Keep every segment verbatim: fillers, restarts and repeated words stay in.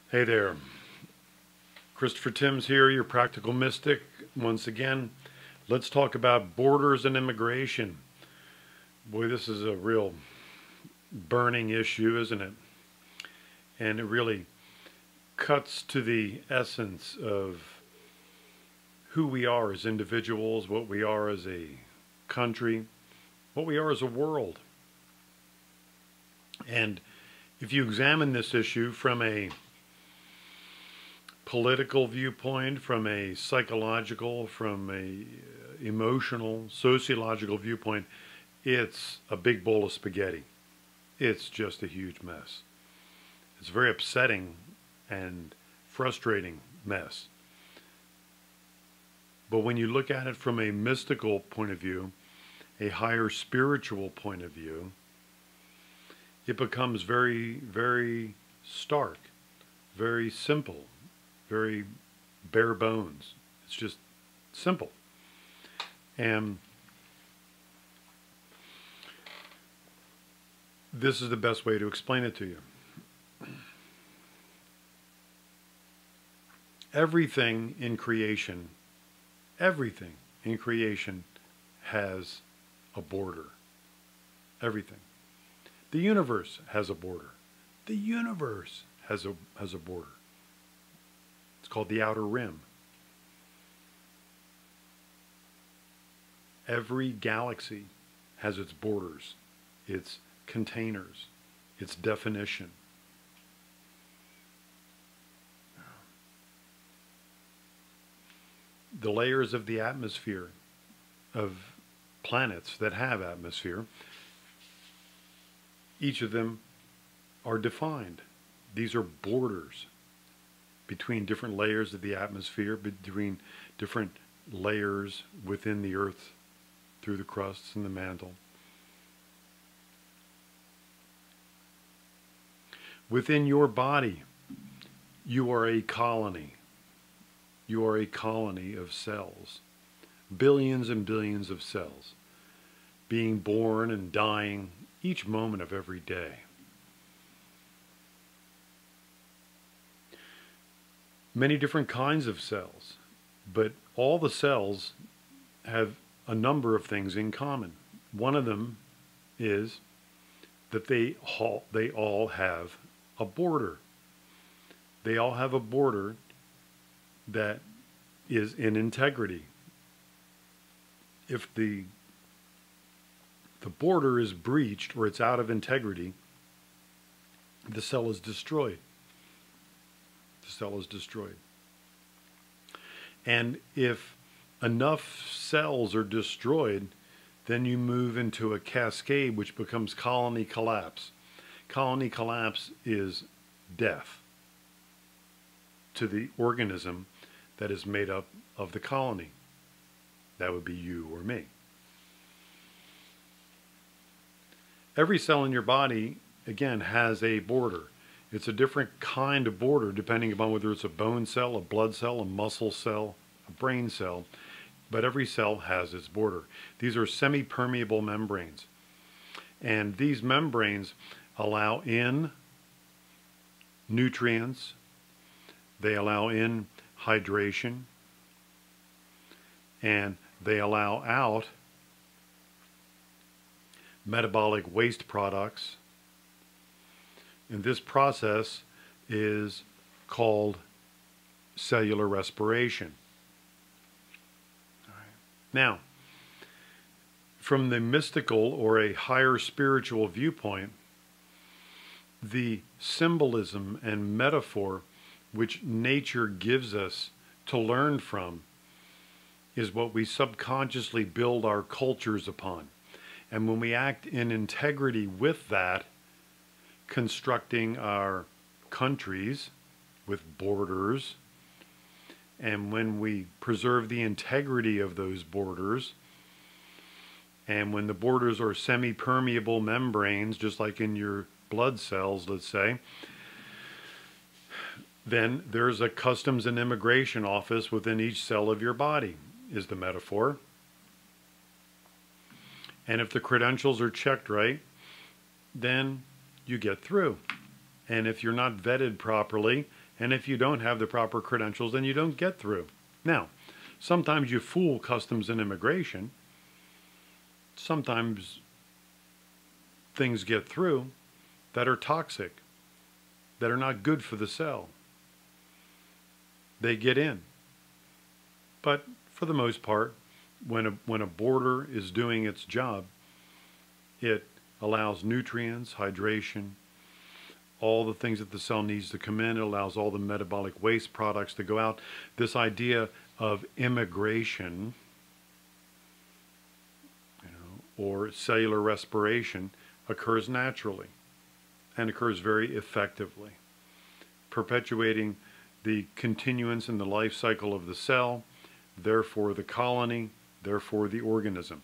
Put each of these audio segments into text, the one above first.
Hey there, Christopher Timms here, your practical mystic. Once again, let's talk about borders and immigration. Boy, this is a real burning issue, isn't it? And it really cuts to the essence of who we are as individuals, what we are as a country, what we are as a world. And if you examine this issue from a political viewpoint, from a psychological, from a emotional, sociological viewpoint, it's a big bowl of spaghetti. It's just a huge mess. It's a very upsetting and frustrating mess. But when you look at it from a mystical point of view, a higher spiritual point of view, it becomes very, very stark, very simple, very bare bones. It's just simple. And this is the best way to explain it to you. Everything in creation, everything in creation has a border. Everything. The universe has a border. The universe has a has a border. It's called the outer rim. Every galaxy has its borders, its containers, its definition. The layers of the atmosphere of planets that have atmosphere, each of them are defined. These are borders between different layers of the atmosphere, between different layers within the earth through the crusts and the mantle. Within your body, you are a colony. You are a colony of cells. Billions and billions of cells being born and dying each moment of every day. Many different kinds of cells, but all the cells have a number of things in common. One of them is that they all, they all have a border. They all have a border that is in integrity. If the the border is breached or it's out of integrity, the cell is destroyed. The cell is destroyed. And if enough cells are destroyed, then you move into a cascade which becomes colony collapse. Colony collapse is death to the organism that is made up of the colony. That would be you or me. Every cell in your body, again, has a border. It's a different kind of border depending upon whether it's a bone cell, a blood cell, a muscle cell, a brain cell, but every cell has its border. These are semi-permeable membranes, and these membranes allow in nutrients, they allow in hydration, and they allow out metabolic waste products. And this process is called cellular respiration. All right. Now, from the mystical or a higher spiritual viewpoint, the symbolism and metaphor which nature gives us to learn from is what we subconsciously build our cultures upon. And when we act in integrity with that, constructing our countries with borders, and when we preserve the integrity of those borders, and when the borders are semi-permeable membranes, just like in your blood cells, let's say, then there's a customs and immigration office within each cell of your body, is the metaphor. And if the credentials are checked right, then you get through. And if you're not vetted properly And if you don't have the proper credentials, then you don't get through. Now, sometimes you fool customs and immigration. Sometimes things get through that are toxic, that are not good for the cell. They get in. But for the most part, when a, when a border is doing its job, it allows nutrients, hydration, all the things that the cell needs to come in. It allows all the metabolic waste products to go out. This idea of immigration, you know, or cellular respiration occurs naturally and occurs very effectively, perpetuating the continuance in the life cycle of the cell, therefore the colony, therefore the organism.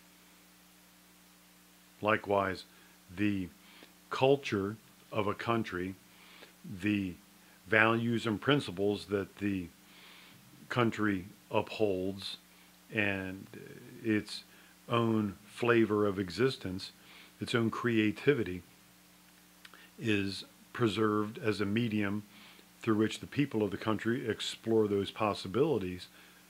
Likewise, the culture of a country, the values and principles that the country upholds, and its own flavor of existence, its own creativity, is preserved as a medium through which the people of the country explore those possibilities.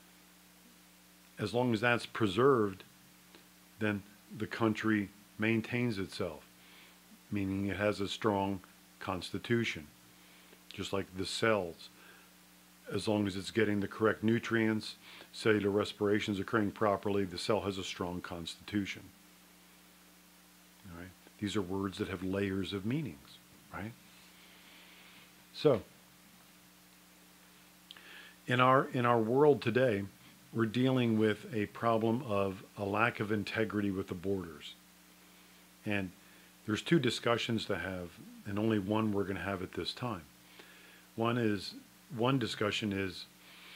As long as that's preserved, then the country maintains itself, meaning it has a strong constitution, just like the cells. As long as it's getting the correct nutrients, cellular respiration is occurring properly, the cell has a strong constitution. All right? These are words that have layers of meanings, right? So, in our, in our world today, we're dealing with a problem of a lack of integrity with the borders. And there's two discussions to have, and only one we're going to have at this time. One is, one discussion is,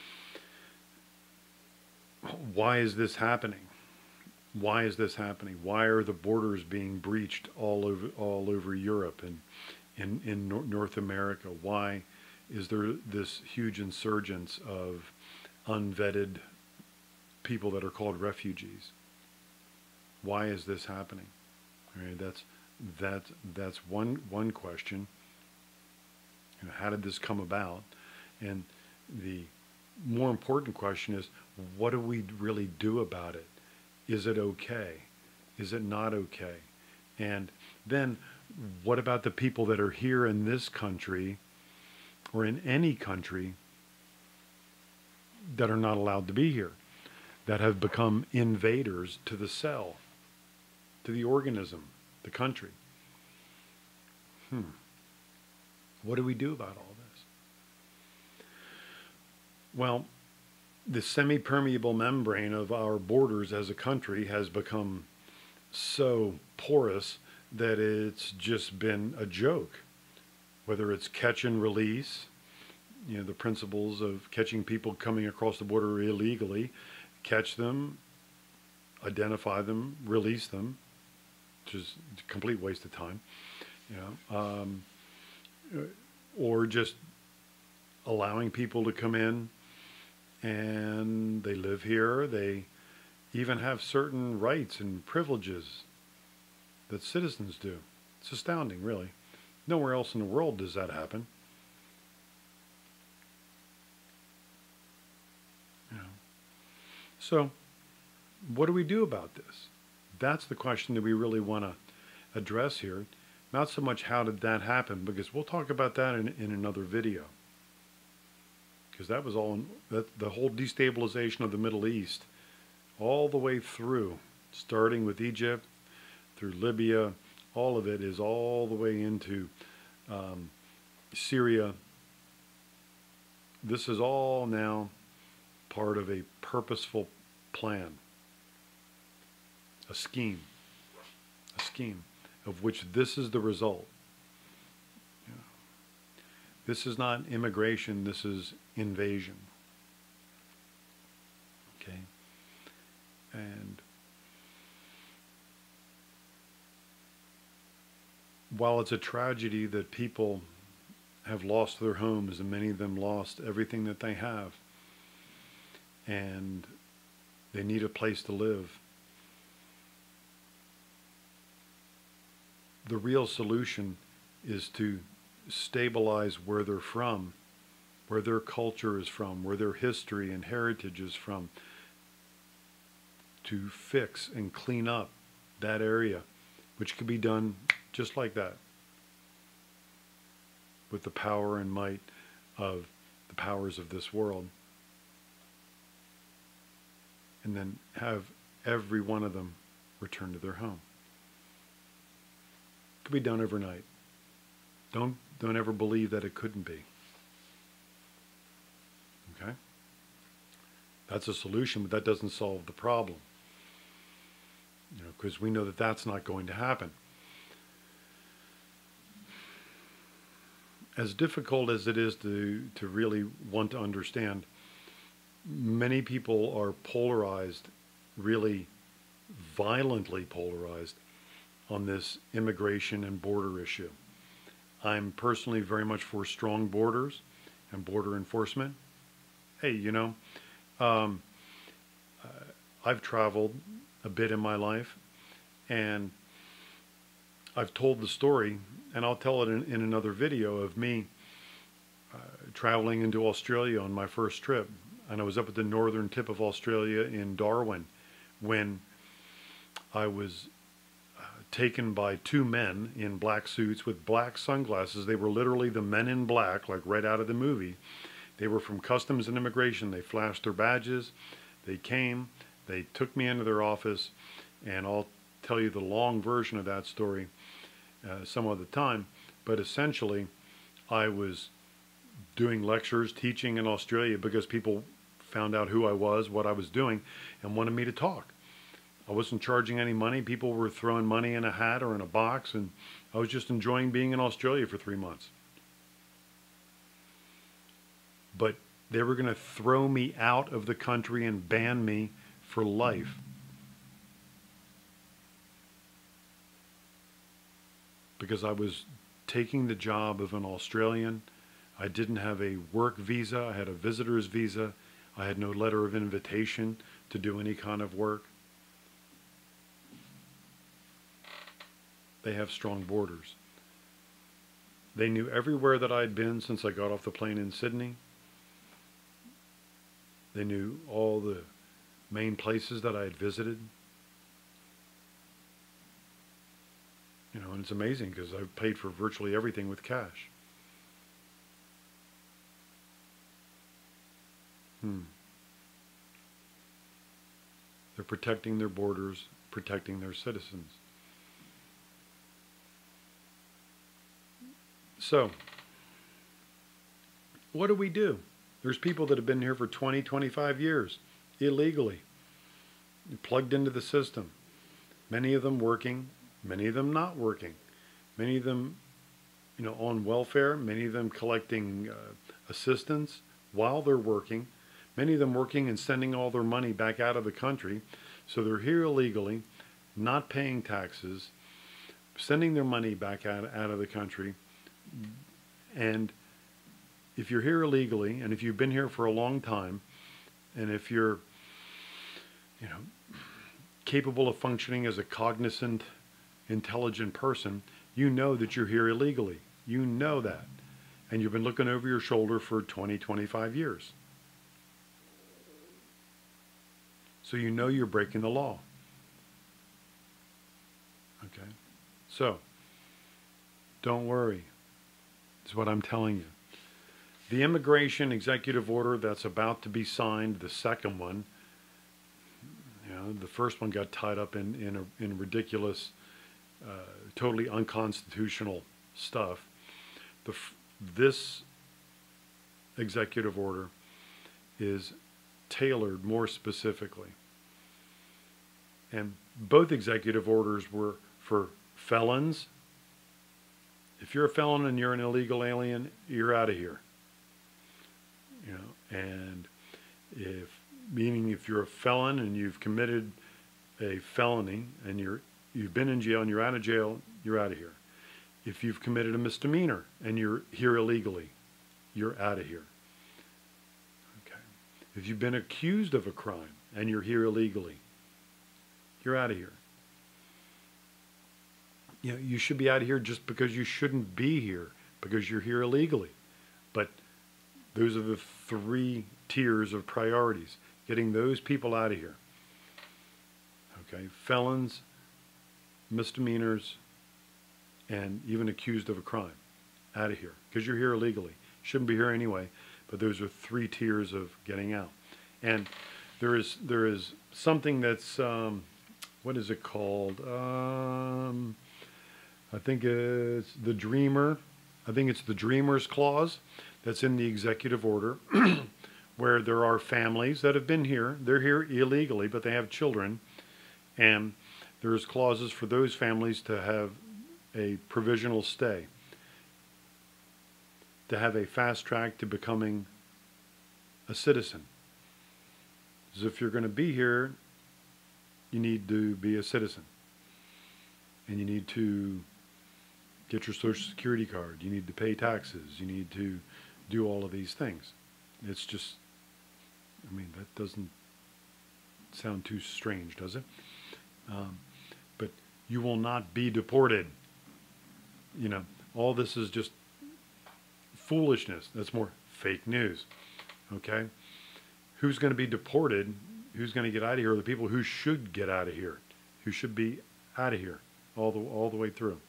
why is this happening? Why is this happening? Why are the borders being breached all over all over Europe and in in North America? Why is there this huge insurgence of unvetted people that are called refugees? Why is this happening? All right, that's that that's one one question. You know, how did this come about? And the more important question is, what do we really do about it? Is it okay? Is it not okay? And then what about the people that are here in this country or in any country that are not allowed to be here, that have become invaders to the cell, to the organism, the country? Hmm. What do we do about all this? Well, the semi-permeable membrane of our borders as a country has become so porous that it's just been a joke. Whether it's catch and release, you know, the principles of catching people coming across the border illegally, catch them, identify them, release them, which is a complete waste of time, you know, um, or just allowing people to come in and they live here. They even have certain rights and privileges that citizens do. It's astounding, really. Nowhere else in the world does that happen. You know. So, what do we do about this? That's the question that we really want to address here. Not so much how did that happen, because we'll talk about that in, in another video. Because that was all, in, that, the whole destabilization of the Middle East, all the way through, starting with Egypt, through Libya, all of it is all the way into um, Syria. This is all now part of a purposeful plan, a scheme, a scheme of which this is the result. You know, this is not immigration, this is invasion. Okay? And while it's a tragedy that people have lost their homes, and many of them lost everything that they have, and they need a place to live, the real solution is to stabilize where they're from where their culture is from, where their history and heritage is from, to fix and clean up that area, which could be done just like that, with the power and might of the powers of this world. And then have every one of them return to their home. It could be done overnight. Don't, don't ever believe that it couldn't be. Okay? That's a solution, but that doesn't solve the problem. You know, because we know that that's not going to happen. As difficult as it is to, to really want to understand, many people are polarized, really violently polarized, on this immigration and border issue. I'm personally very much for strong borders and border enforcement. Hey, you know, um, uh, I've traveled a bit in my life, and I've told the story, and I'll tell it in, in another video, of me uh, traveling into Australia on my first trip. And I was up at the northern tip of Australia in Darwin when I was uh, taken by two men in black suits with black sunglasses. They were literally the Men in Black, like right out of the movie. They were from Customs and Immigration. They flashed their badges. They came. They took me into their office, and I'll tell you the long version of that story uh, some other time. But essentially, I was doing lectures, teaching in Australia, because people found out who I was, what I was doing, and wanted me to talk. I wasn't charging any money. People were throwing money in a hat or in a box, and I was just enjoying being in Australia for three months. But they were going to throw me out of the country and ban me for life. Because I was taking the job of an Australian. I didn't have a work visa. I had a visitor's visa. I had no letter of invitation to do any kind of work. They have strong borders. They knew everywhere that I'd been since I got off the plane in Sydney. They knew all the main places that I had visited. You know, and it's amazing because I've paid for virtually everything with cash. Hmm. They're protecting their borders, protecting their citizens. So, what do we do? There's people that have been here for twenty, twenty-five years, illegally, plugged into the system. Many of them working, many of them not working. Many of them, you know, on welfare, many of them collecting uh, assistance while they're working. Many of them working and sending all their money back out of the country. So they're here illegally, not paying taxes, sending their money back out, out of the country. And if you're here illegally, and if you've been here for a long time, and if you're, you know, capable of functioning as a cognizant, intelligent person, you know that you're here illegally. You know that. And you've been looking over your shoulder for twenty, twenty-five years. So you know you're breaking the law. Okay? So, don't worry. Is what I'm telling you. The immigration executive order that's about to be signed, the second one, you know, the first one got tied up in, in, a, in ridiculous, uh, totally unconstitutional stuff. The, this executive order is tailored more specifically. And both executive orders were for felons. If you're a felon and you're an illegal alien, you're out of here. You know, and if, meaning if you're a felon and you've committed a felony and you're, you've been in jail and you're out of jail, you're out of here. If you've committed a misdemeanor and you're here illegally, you're out of here. Okay. If you've been accused of a crime and you're here illegally, you're out of here. You know, you should be out of here just because you shouldn't be here, because you're here illegally. But Those are the three tiers of priorities. Getting those people out of here. Okay, felons, misdemeanors, and even accused of a crime. Out of here. Because you're here illegally. Shouldn't be here anyway, but those are three tiers of getting out. And there is there is something that's, um, what is it called? Um, I think it's the Dreamer. I think it's the Dreamer's Clause that's in the executive order, where there are families that have been here. They're here illegally, but they have children. And there's clauses for those families to have a provisional stay, to have a fast track to becoming a citizen. Because if you're going to be here, you need to be a citizen. And you need to get your Social Security card. You need to pay taxes. You need to do all of these things. It's just, I mean, that doesn't sound too strange, does it? Um, but you will not be deported. You know, all this is just foolishness. That's more fake news. Okay? Who's going to be deported? Who's going to get out of here? Are the people who should get out of here, who should be out of here all the all the way through.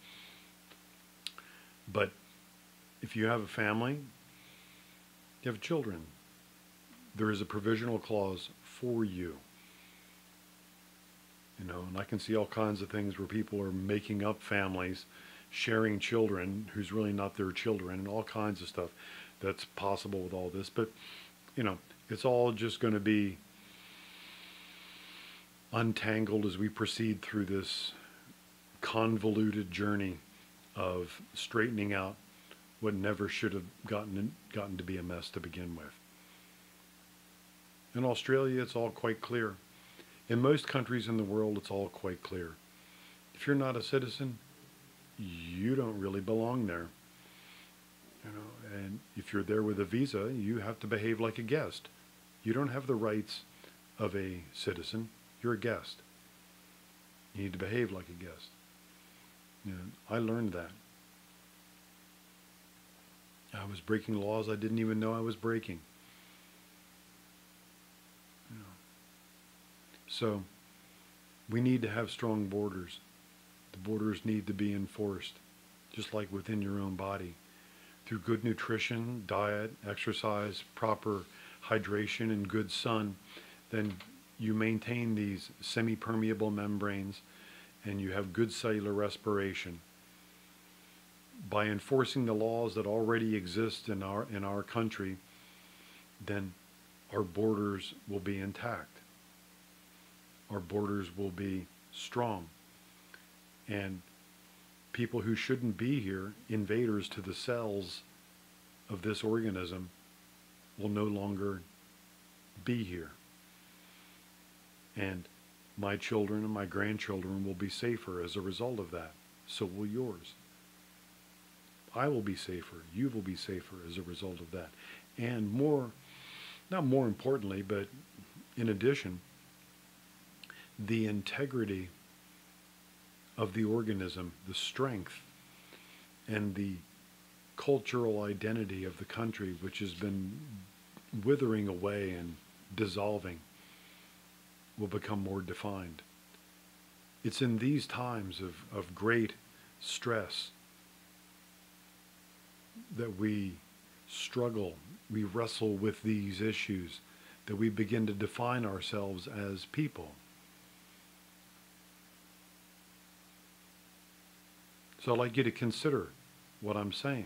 But if you have a family, you have children, there is a provisional clause for you. You know, and I can see all kinds of things where people are making up families, sharing children who's really not their children, and all kinds of stuff that's possible with all this. But, you know, it's all just going to be untangled as we proceed through this convoluted journey of straightening out what never should have gotten gotten to be a mess to begin with. In Australia, it's all quite clear. In most countries in the world, it's all quite clear. If you're not a citizen, you don't really belong there. You know, and if you're there with a visa, you have to behave like a guest. You don't have the rights of a citizen. You're a guest. You need to behave like a guest. And I learned that. I was breaking laws I didn't even know I was breaking. You know. So we need to have strong borders. The borders need to be enforced, just like within your own body, through good nutrition, diet, exercise, proper hydration, and good sun. Then you maintain these semi-permeable membranes, and you have good cellular respiration. By enforcing the laws that already exist in our in our country, then our borders will be intact. Our borders will be strong. And people who shouldn't be here, invaders to the cells of this organism, will no longer be here. And my children and my grandchildren will be safer as a result of that. So will yours. I will be safer. You will be safer as a result of that. And more, not more importantly, but in addition, the integrity of the organism, the strength, and the cultural identity of the country, which has been withering away and dissolving, will become more defined. It's in these times of, of great stress that we struggle, we wrestle with these issues, that we begin to define ourselves as people. So I'd like you to consider what I'm saying.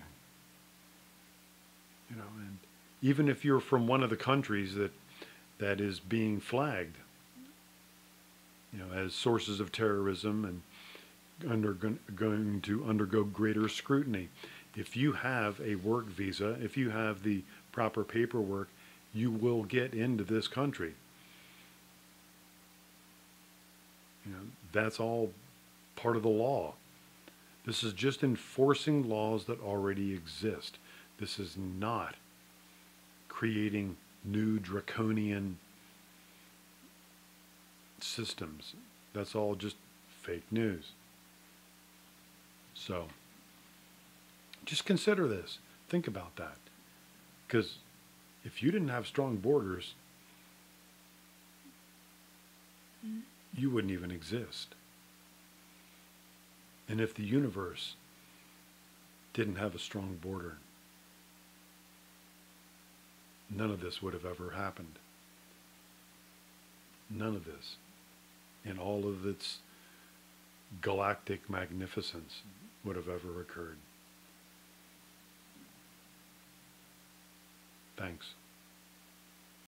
You know, and even if you're from one of the countries that that is being flagged, you know, as sources of terrorism and under, going to undergo greater scrutiny, if you have a work visa, if you have the proper paperwork, you will get into this country. You know, that's all part of the law. This is just enforcing laws that already exist. This is not creating new draconian systems. That's all just fake news. So, just consider this. Think about that. Because If you didn't have strong borders, you wouldn't even exist. And if the universe didn't have a strong border, none of this would have ever happened. None of this, in all of its galactic magnificence, would have ever occurred. Thanks.